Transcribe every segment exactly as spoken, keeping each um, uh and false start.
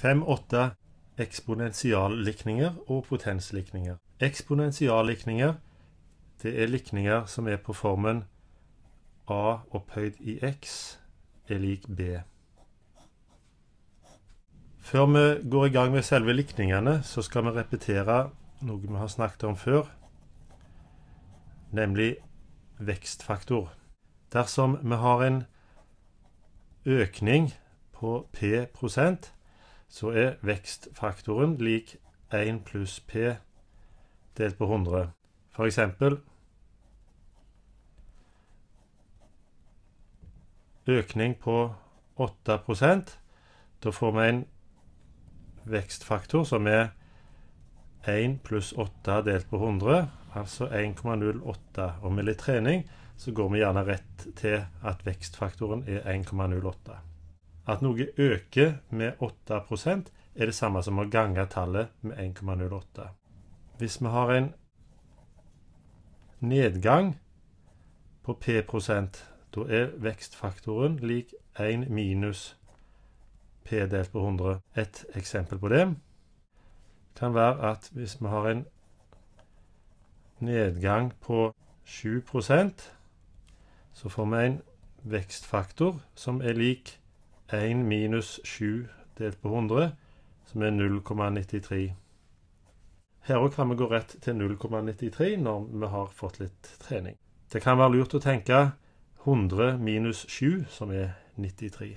fem åtte eksponentiallikninger og potenslikninger. Eksponentiallikninger, det er likninger som er på formen a opphøyd i x er lik b. Før vi går i gang med selve likningene, så skal vi repetere noe vi har snakket om før, nemlig vekstfaktor. Dersom vi har en økning på p prosent, så er vekstfaktoren lik en pluss p delt på hundre. For eksempel, økning på åtte prosent, da får vi en vekstfaktor som er en pluss åtte delt på hundre, altså en komma null åtte. Og med litt trening så går vi gjerne rett til at vekstfaktoren er en komma null åtte. At noe øker med åtte prosent er det samme som å gange tallet med en komma null åtte. Hvis vi har en nedgang på p prosent, da er vekstfaktoren lik en minus p delt på hundre. Et eksempel på det kan være at hvis vi har en nedgang på sju prosent, så får vi en vekstfaktor som er lik en minus sju delt på hundre, som er null komma nittitre. Her kan vi gå rett til null komma nittitre når vi har fått litt trening. Det kan være lurt å tenke hundre minus sju, som er nittitre.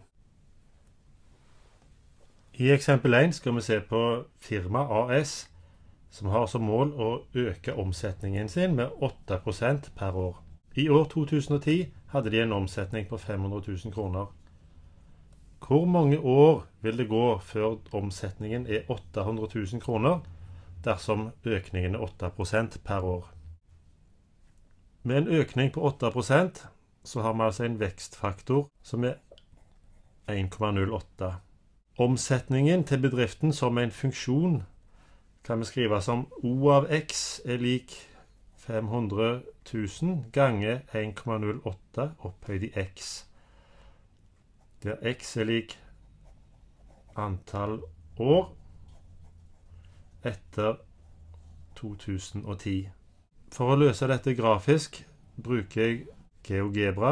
I eksempel en skal vi se på firma A S, som har som mål å øke omsetningen sin med åtte prosent per år. I år to tusen og ti hadde de en omsetning på fem hundre tusen kroner. Hvor mange år vil det gå før omsetningen er åtte hundre tusen kroner, dersom økningen er åtte prosent per år? Med en økning på åtte prosent så har vi altså en vekstfaktor som er en komma null åtte. Omsetningen til bedriften som en funksjon kan vi skrive som O av x er lik fem hundre tusen ganger en komma null åtte opphøyd i x. Der x er lik antall år etter to tusen og ti. For å løse dette grafisk bruker jeg GeoGebra.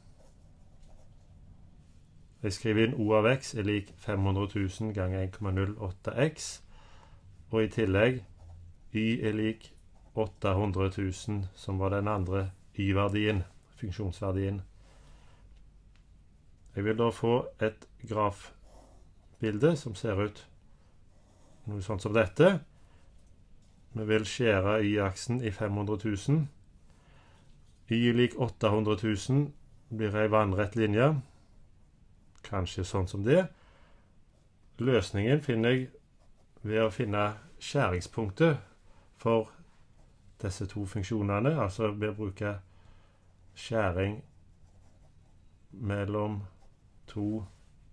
Jeg skriver inn O av x er lik fem hundre tusen ganger en komma null åtte x, og i tillegg y er lik åtte hundre tusen, som var den andre y-verdien, funksjonsverdien. Jeg vil da få et grafbilde som ser ut noe sånn som dette. Vi vil skjære y-aksen i fem hundre tusen. Y lik åtte hundre tusen blir en vannrett linje. Kanskje sånn som det. Løsningen finner jeg ved å finne skjæringspunktet for disse to funksjonene, altså ved å bruke skjæring mellom to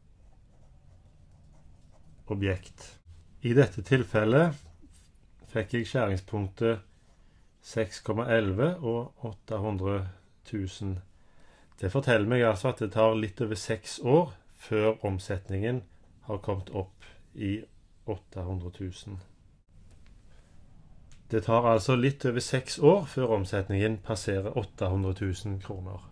objekt. I dette tilfellet fikk jeg skjæringspunktet seks komma elleve og åtte hundre tusen. Det forteller meg altså at det tar litt over seks år før omsetningen har kommet opp i åtte hundre tusen. Det tar altså litt over seks år før omsetningen passerer åtte hundre tusen kroner.